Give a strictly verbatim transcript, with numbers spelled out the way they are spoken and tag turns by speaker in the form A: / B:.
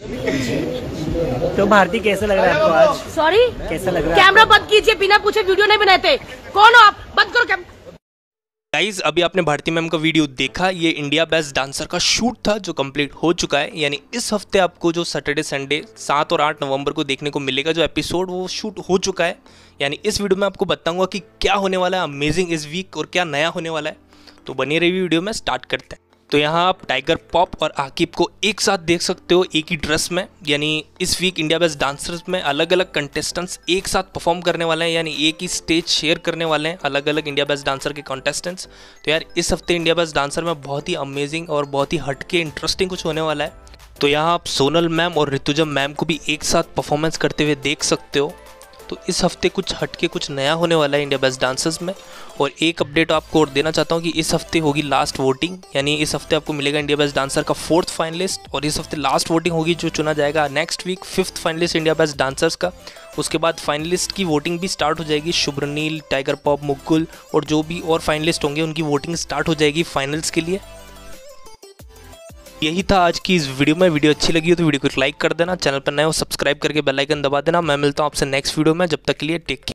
A: तो भारती कैसा लग रहा है आपको आज?
B: सॉरी,
A: कैसा लग रहा है?
B: कैमरा बंद कीजिए, बिना पूछे वीडियो नहीं बनाते। कौन हो आप? बंद करो कैमरा।
C: गाइज, अभी आपने भारती मैम का वीडियो देखा। ये इंडिया बेस्ट डांसर का शूट था जो कंप्लीट हो चुका है। यानी इस हफ्ते आपको जो सैटरडे संडे सात और आठ नवंबर को देखने को मिलेगा जो एपिसोड, वो शूट हो चुका है। यानी इस वीडियो में आपको बताऊंगा कि क्या होने वाला है अमेजिंग इस वीक और क्या नया होने वाला है। तो बनी रही वीडियो में, स्टार्ट करते हैं। तो यहाँ आप टाइगर पॉप और आकिब को एक साथ देख सकते हो एक ही ड्रेस में। यानी इस वीक इंडिया बेस्ट डांसर्स में अलग अलग कंटेस्टेंट्स एक साथ परफॉर्म करने वाले हैं, यानी एक ही स्टेज शेयर करने वाले हैं अलग अलग इंडिया बेस्ट डांसर के कंटेस्टेंट्स। तो यार इस हफ्ते इंडिया बेस्ट डांसर में बहुत ही अमेजिंग और बहुत ही हटके इंटरेस्टिंग कुछ होने वाला है। तो यहाँ आप सोनल मैम और ऋतुजा मैम को भी एक साथ परफॉर्मेंस करते हुए देख सकते हो। तो इस हफ्ते कुछ हटके कुछ नया होने वाला है इंडिया बेस्ट डांसर्स में। और एक अपडेट आपको और देना चाहता हूँ कि इस हफ्ते होगी लास्ट वोटिंग। यानी इस हफ्ते आपको मिलेगा इंडिया बेस्ट डांसर का फोर्थ फाइनलिस्ट, और इस हफ्ते लास्ट वोटिंग होगी जो चुना जाएगा next week fifth finalist India best dancers का। उसके बाद फाइनलिस्ट की वोटिंग भी स्टार्ट हो जाएगी। शुभ्रनील, टाइगर पॉप, मुकुल और जो भी और फाइनलिस्ट होंगे उनकी वोटिंग स्टार्ट हो जाएगी फाइनल्स के लिए। यही था आज की इस वीडियो में। वीडियो अच्छी लगी हो तो वीडियो को लाइक कर देना, चैनल पर नए हो सब्सक्राइब करके बेल आइकन दबा देना। मैं मिलता हूँ आपसे नेक्स्ट वीडियो में, जब तक के लिए टेक केयर।